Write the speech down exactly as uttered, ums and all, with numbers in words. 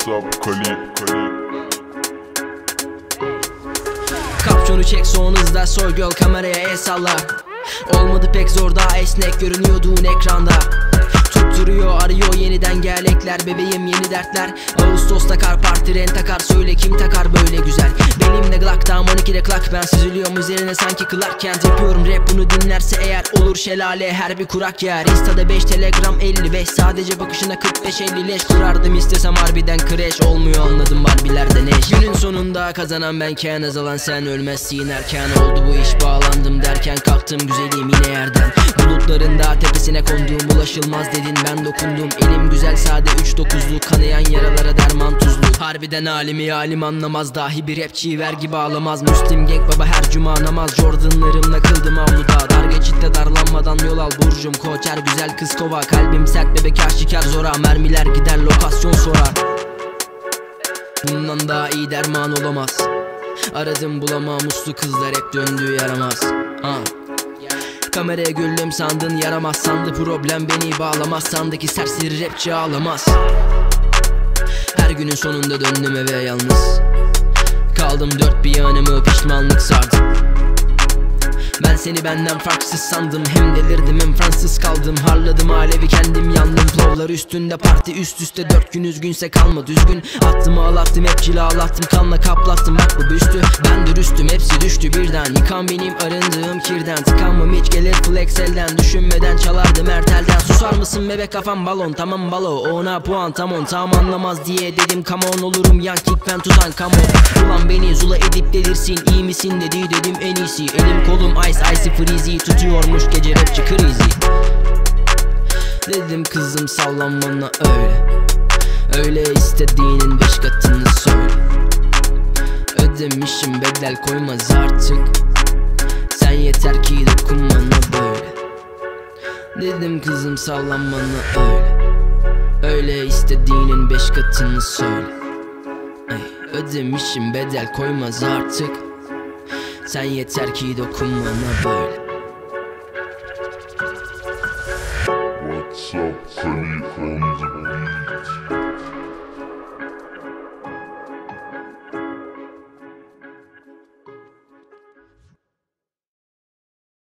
What's up Kali, Kali. Kapşonu çek son hızda, soy göl kameraya el salla. Olmadı pek zor, daha esnek görünüyordun ekranda. Tutturuyor arıyor yeniden gelekler, bebeğim yeni dertler. Ağustos'ta kar parti ren takar, söyle kim takar böyle güzel. Benimle Glock'tan on ikide klak, ben süzülüyorum üzerine sanki Clark Kent. Yapıyorum rap, bunu dinlerse eğer olur şelale her bir kurak yer. Insta'da beş, Telegram elli beş, sadece bakışına kırk beş elli leş. Kurardım istesem harbiden crash, olmuyor anladım Barbie'lerden eş. Günün sonunda kazanan benken, azalan sen, ölmezsin erken. Oldu bu iş, bağlandım derken kalktım güzelim yine yerden. Bulutların da tepesine kondum, ulaşılmaz dedin ben dokundum. Elim güzel sade üç dokuzlu, kanayan yaralara derman tuzlu. Harbiden halimi halim anlamaz, dahi bir rapçiyi vergi bağlamaz. Müslim Gang baba her cuma namaz, Jordanlarımla kıldım avluda. Dar geçitte darlanmadan yol al burcum, koçer güzel kız kova. Kalbim sert bebek aşikar zora, mermiler gider lokasyon sorar. Bundan daha iyi derman olamaz. Aradım bulamam, uslu kızlar hep döndüğü yaramaz. Ha. Kameraya güldüm sandın, yaramaz sandı problem, beni bağlamaz. Sandaki serseri rapçi ağlamaz. Her günün sonunda döndüm eve yalnız. Kaldım dört bir yanımı, pişmanlık sardı. Ben seni benden farksız sandım, hem delirdim hem Fransız kaldım. Harladım alevi kendim yandım, flowlar üstünde parti üst üste. Dört gün üzgünse kalma düzgün, attım ağlattım hep cilalattım, kanla kaplattım bak bu büstü. Ben dürüstüm hepsi düştü birden, yıkan benim arındığım kirden. Tıkanmam hiç gelir flex elden, düşünmeden çalardım ertelden. Susar mısın bebek kafam balon, tamam balo ona puan tam on. Tam anlamaz diye dedim come on, olurum yan kick ben tutan come on. Ulan beni zula edip delirsin, iyi misin dedi dedim en iyisi. Elim kolum ice icy freezy, tutuyormuş gece rapçi crazy. Dedim kızım sallan bana öyle, öyle istediğinin beş katını söyle. Ödemişim bedel koymaz artık, sen yeter ki dokun bana böyle. Dedim kızım sallan bana öyle, öyle istediğinin beş katını söyle. Ey, ödemişim bedel koymaz artık, sen yeter ki dokun bana böyle. What's up Kali on the beat.